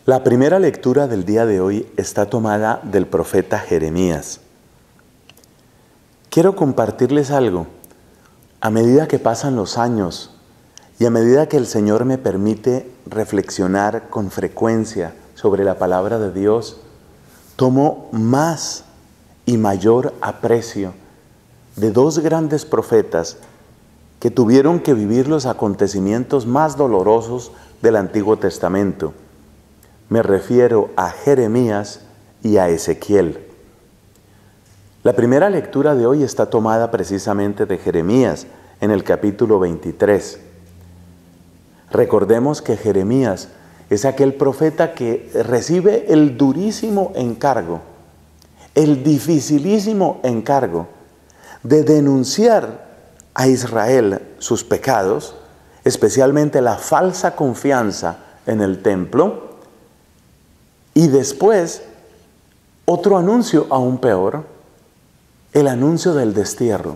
La primera lectura del día de hoy está tomada del profeta Jeremías. Quiero compartirles algo. A medida que pasan los años y a medida que el Señor me permite reflexionar con frecuencia sobre la palabra de Dios, tomo más y mayor aprecio de dos grandes profetas que tuvieron que vivir los acontecimientos más dolorosos del Antiguo Testamento. Me refiero a Jeremías y a Ezequiel. La primera lectura de hoy está tomada precisamente de Jeremías, en el capítulo 23. Recordemos que Jeremías es aquel profeta que recibe el durísimo encargo, el dificilísimo encargo de denunciar a Israel sus pecados, especialmente la falsa confianza en el templo, y después otro anuncio aún peor, el anuncio del destierro.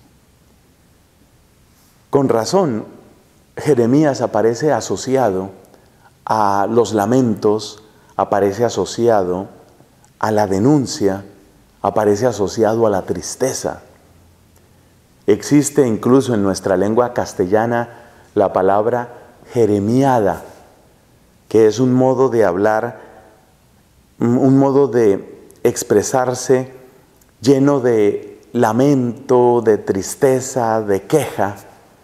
Con razón, Jeremías aparece asociado a los lamentos, aparece asociado a la denuncia, aparece asociado a la tristeza. Existe incluso en nuestra lengua castellana la palabra jeremiada, que es un modo de hablar, un modo de expresarse lleno de lamento, de tristeza, de queja.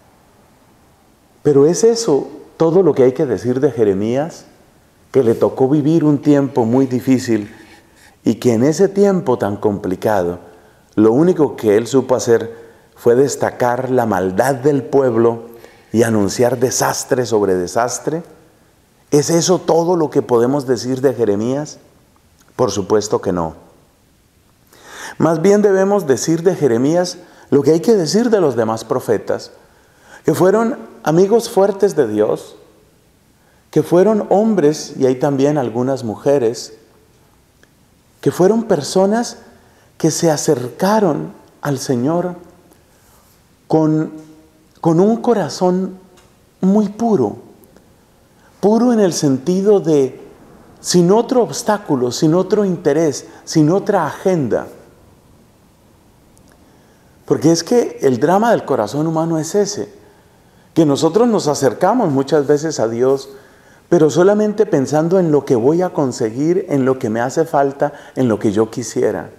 Pero ¿es eso todo lo que hay que decir de Jeremías? Que le tocó vivir un tiempo muy difícil y que en ese tiempo tan complicado, lo único que él supo hacer fue destacar la maldad del pueblo y anunciar desastre sobre desastre. ¿Es eso todo lo que podemos decir de Jeremías? Por supuesto que no. Más bien debemos decir de Jeremías lo que hay que decir de los demás profetas, que fueron amigos fuertes de Dios, que fueron hombres, y hay también algunas mujeres, que fueron personas que se acercaron al Señor con un corazón muy puro, puro en el sentido de sin otro obstáculo, sin otro interés, sin otra agenda. Porque es que el drama del corazón humano es ese, que nosotros nos acercamos muchas veces a Dios, pero solamente pensando en lo que voy a conseguir, en lo que me hace falta, en lo que yo quisiera.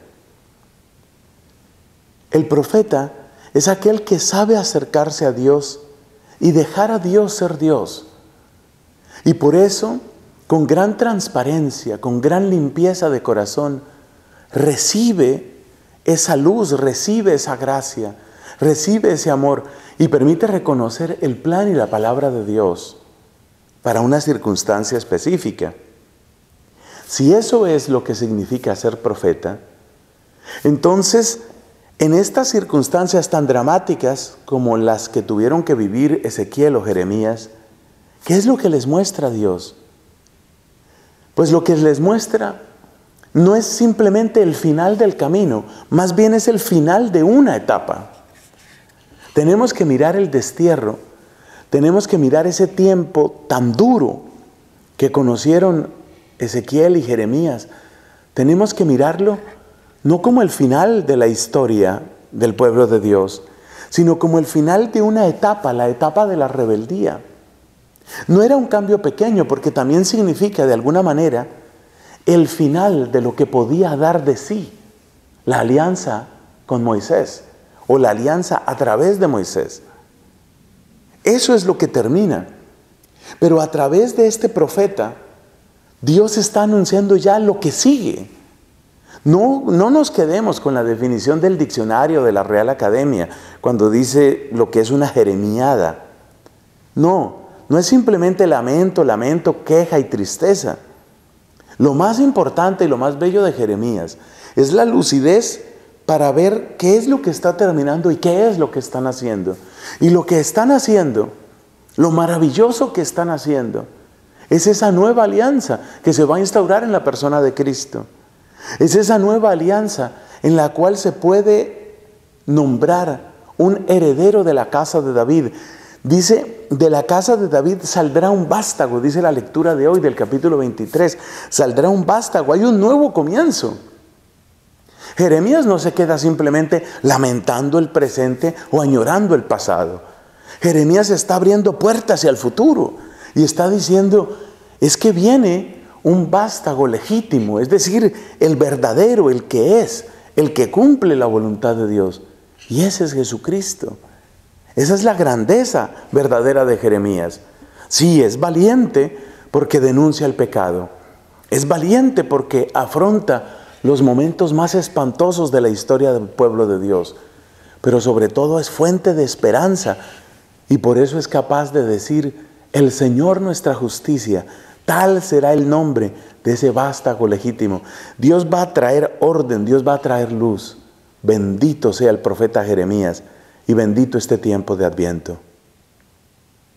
El profeta es aquel que sabe acercarse a Dios y dejar a Dios ser Dios. Y por eso, con gran transparencia, con gran limpieza de corazón, recibe esa luz, recibe esa gracia, recibe ese amor y permite reconocer el plan y la palabra de Dios para una circunstancia específica. Si eso es lo que significa ser profeta, entonces en estas circunstancias tan dramáticas como las que tuvieron que vivir Ezequiel o Jeremías, ¿qué es lo que les muestra Dios? Pues lo que les muestra no es simplemente el final del camino, más bien es el final de una etapa. Tenemos que mirar el destierro, tenemos que mirar ese tiempo tan duro que conocieron Ezequiel y Jeremías. Tenemos que mirarlo no como el final de la historia del pueblo de Dios, sino como el final de una etapa, la etapa de la rebeldía. No era un cambio pequeño, porque también significa de alguna manera el final de lo que podía dar de sí la alianza con Moisés, o la alianza a través de Moisés. Eso es lo que termina. Pero a través de este profeta, Dios está anunciando ya lo que sigue. No nos quedemos con la definición del diccionario de la Real Academia, cuando dice lo que es una jeremiada. No es simplemente lamento, queja y tristeza. Lo más importante y lo más bello de Jeremías es la lucidez para ver qué es lo que está terminando y qué es lo que están haciendo. Y lo que están haciendo, lo maravilloso que están haciendo, es esa nueva alianza que se va a instaurar en la persona de Cristo. Es esa nueva alianza en la cual se puede nombrar un heredero de la casa de David, Dice, de la casa de David saldrá un vástago, dice la lectura de hoy del capítulo 23, saldrá un vástago, hay un nuevo comienzo. Jeremías no se queda simplemente lamentando el presente o añorando el pasado. Jeremías está abriendo puertas hacia el futuro y está diciendo, es que viene un vástago legítimo, es decir, el verdadero, el que es, el que cumple la voluntad de Dios. Y ese es Jesucristo. Esa es la grandeza verdadera de Jeremías. Sí, es valiente porque denuncia el pecado. Es valiente porque afronta los momentos más espantosos de la historia del pueblo de Dios. Pero sobre todo es fuente de esperanza. Y por eso es capaz de decir, el Señor nuestra justicia, tal será el nombre de ese vástago legítimo. Dios va a traer orden, Dios va a traer luz. Bendito sea el profeta Jeremías y bendito este tiempo de Adviento.